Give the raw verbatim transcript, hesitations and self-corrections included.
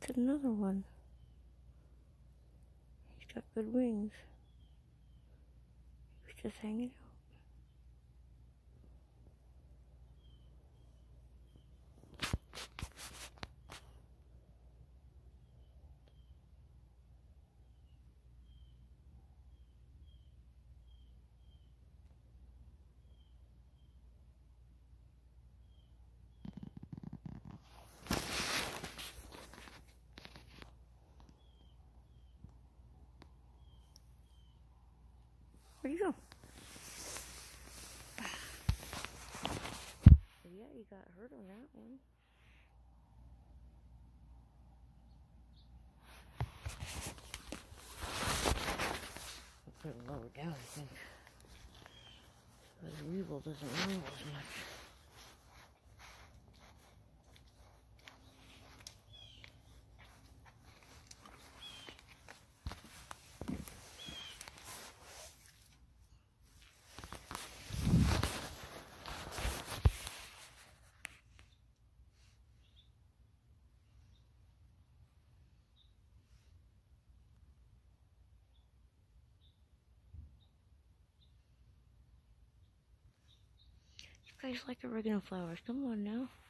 looked at another one. He's got good wings. He was just hanging out. Where'd you go? So yeah, you got hurt on that one. I'll put it lower down, I think. So the weevil doesn't rumble as much. You guys like oregano flowers. Come on now.